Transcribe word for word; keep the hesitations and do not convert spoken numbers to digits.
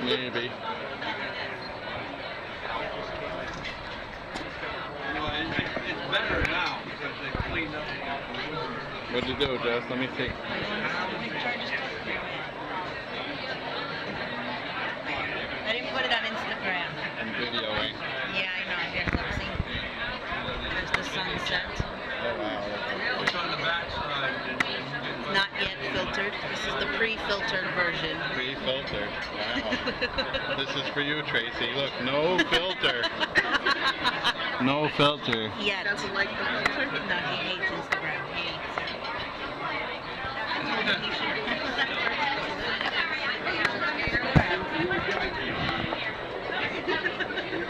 Maybe. It's better now because they cleaned up. What'd you do, Jess? Let me see. I didn't put it on Instagram. I'm videoing. Yeah, I know. Here's let's see. There's the sunset. Oh wow. It's on the back side. Not yet filtered. This is the pre-filtered version. Pre-filtered. Wow. This is for you, Tracy. Look, no filter. No filter. Yet. Doesn't like the filter? No, he hates Instagram. He hates it.